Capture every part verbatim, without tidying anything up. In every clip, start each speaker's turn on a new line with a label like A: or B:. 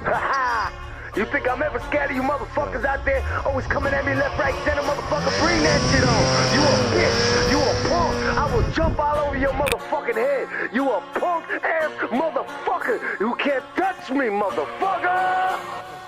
A: You think I'm ever scared of you motherfuckers out there always coming at me left, right, center, motherfucker? Bring that shit on. You a bitch. You a punk. I will jump all over your motherfucking head. You a punk ass motherfucker. You can't touch me, motherfucker.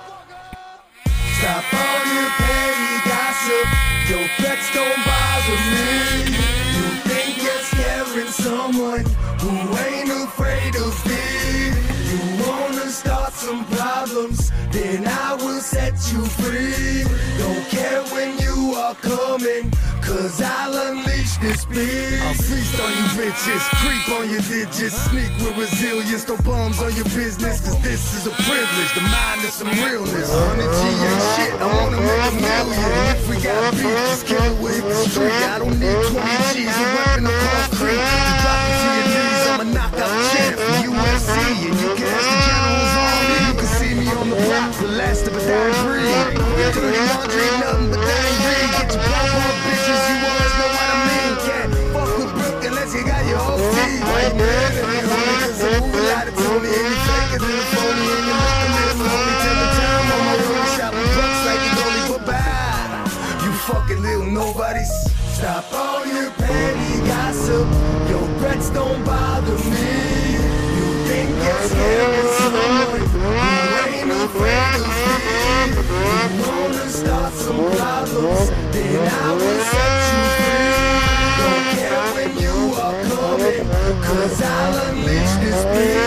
B: Stop all your petty gossip. Your threats don't bother me. You think you're scaring someone who ain't afraid of me. You wanna start some problems, then I will set you free. Don't care when you are coming, cause I'll unleash this beast. I'll feast on you bitches, creep on your digits, sneak with resilience, throw bombs on your business, cause this is a privilege, the mind is some realness. one hundred G ain't shit, I wanna make a million. If we got beef, just kill it with the street. I don't need twenty G's, a weapon of concrete. You drop it to your knees, I'm a knockout champ from U F C, and you can ask the generals on me. You can see me on the block, the last of a dying breed. Dirty laundry, nothing but dying breed. Get your pop on bitches, you always know what I mean. Can't fuck with Brooke unless you got your whole team. Why you mad at me, homie? Cause I move a lot of Tony, and you faker than a phony, and you look a little phony. Tell the time on my road, shopping bucks like you only bye-bye. You fucking little nobodies. Stop all your petty gossip. Your threats don't bother me. You think you're scaring someone who ain't afraid of me. You wanna start some problems, then I will set you free. Don't care when you are coming, cause I'll unleash this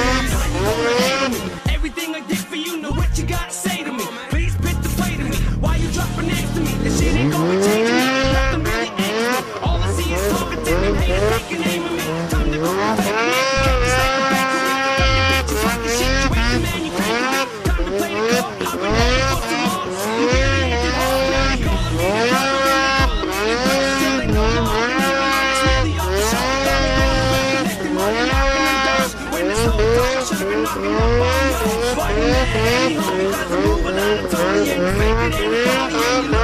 B: beast.
C: Everything I did for you, know what you gotta say to me. Please pitch the play to me. Why you dropping next to me? This shit ain't gonna change me. Nothing really angers me. All I see is talking to me. Haters taking aim at me. Time to go back to me. Can't just like a bakery. Come your bitches talking shit. You ain't the man you claim to be. Time to play the card. I've been ready for some more. You really ain't the hard. Now they calling me. They're calling me. They're calling me. Still they know I'm on it. It's really off the show. Got me going back. Connecting money. Knocking them doors. When this whole time I should've been knocking up on you. But you mad at me, homie. Cause I move a lot of Tony. And you fake it ain't a phony. And you look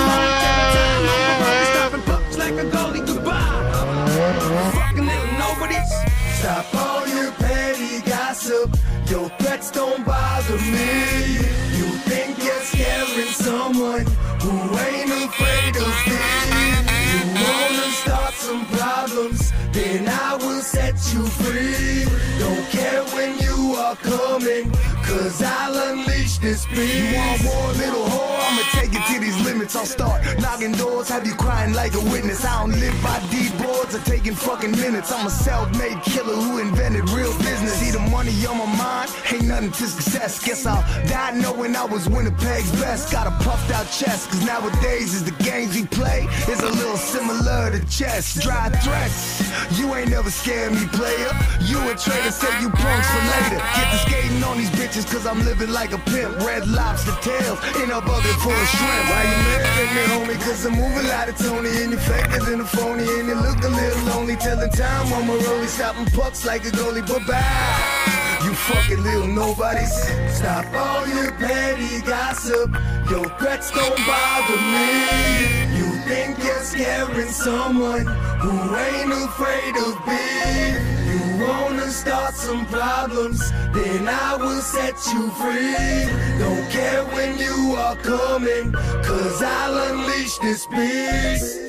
C: like a goalie, goodbye. Fucking little nobodies.
B: Stop all your petty gossip. Your threats don't bother me. You think you're scaring someone who ain't afraid of me. You wanna start some problems, then I will set you free. Don't care when you are coming, cause I'll unleash this beast. You want war, little whore? I'ma take it to these limits. I'll start knocking doors, have you crying like a witness. I don't live by deed boards or taking fucking minutes. I'm a self-made killer who invented real business. See the money on my mind, ain't nothing to success. Guess I'll die knowing I was Winnipeg's best. Got a puffed out chest, cause nowadays is the games we play is a little similar to chess. Dry threats, you ain't never scared me, player. You a traitor, say you punks for later. Get the skating on these bitches cause I'm living like a pimp. Red lobster tails in a bucket full of shrimp. Why you mad at me, homie? Cause I move a lot of Tony, and you faker than a phony, and you look a little lonely. Telling time on my rollie, stopping pucks like a goalie. Bye-bye, you fucking little nobodies. Stop all your petty gossip. Your threats don't bother me. You think you're scaring someone who ain't afraid of me. You wanna start some problems, then I will set you free. Don't care when you are coming, cause I'll unleash this beast.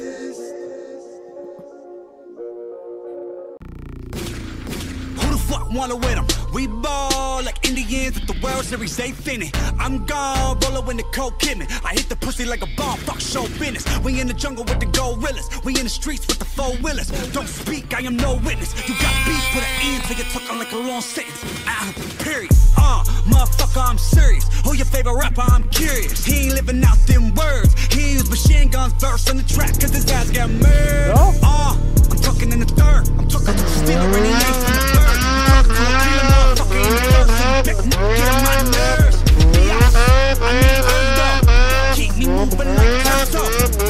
C: Who the fuck wanna win them? We ball like Indians at the World Series, they finna. I'm gone, rollin' with the cold kidney. I hit the pussy like a bomb, fuck show business. We in the jungle with the gorillas. We in the streets with the four wheelers. Don't speak, I am no witness. You got beef, put an end till you took on like a long sentence. Ah, uh, period. Uh, motherfucker, I'm serious. Who your favorite rapper? I'm curious. He ain't living out them words. He use machine guns, verse on the track, cause his ass got murdered. Uh, I'm talking in the third. I'm talking to steal when he ain't from the bird. I'm talking to a real motherfucker in the first. Get on my nerves. I need underdog. Keep me moving like Turtle.